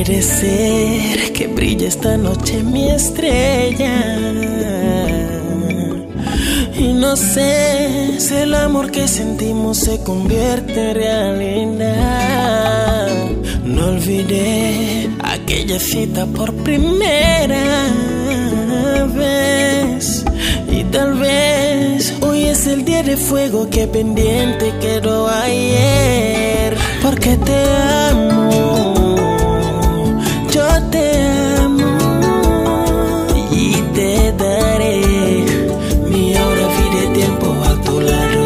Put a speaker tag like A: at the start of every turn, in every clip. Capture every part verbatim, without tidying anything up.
A: Quiere ser que brille esta noche mi estrella. Y no sé si el amor que sentimos se convierte en realidad. No olvidé aquella cita por primera vez. Y tal vez hoy es el día de fuego que pendiente quedó ayer. Porque te amo, yo te amo y te daré mi hora, vida y tiempo a tu lado.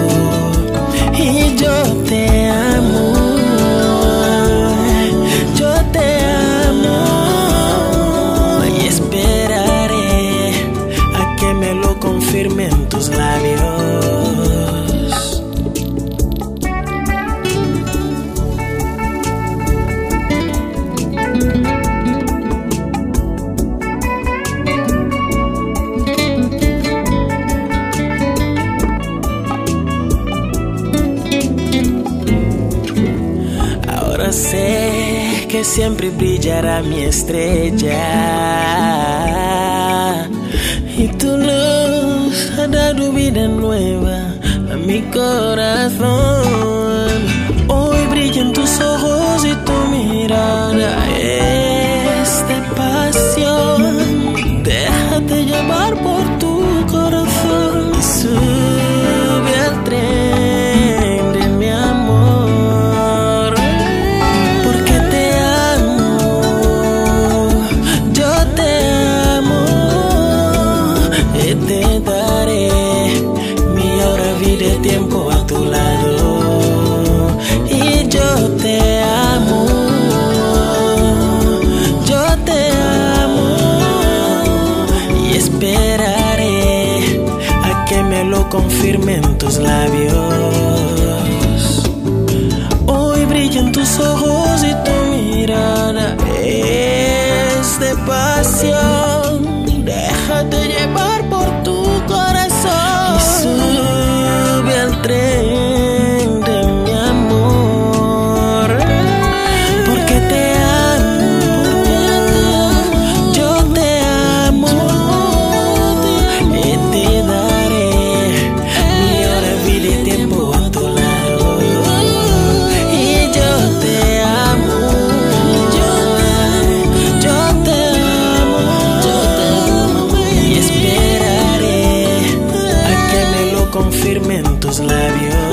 A: Y yo te amo, yo te amo y esperaré a que me lo confirmen tus labios. Sé que siempre brillará mi estrella y tu luz ha dado vida nueva a mi corazón. Hoy brillan tus ojos y tu mirada es de pasión. Déjate llevar por tu corazón y sube al tren de mi amor. Te daré mi hora, vida y tiempo a tu lado. Y yo te amo, yo te amo y esperaré a que me lo confirmen tus labios. Hoy brillan tus ojos y tu mirada es de pasión. Déjate llevar por tu corazón y sube al tren de mi amor. Porque te amo, yo te amo y te daré mi hora, vida y tiempo a tu lado. Y yo te amo, yo te amo y esperaré a que me lo confirmen tus labios.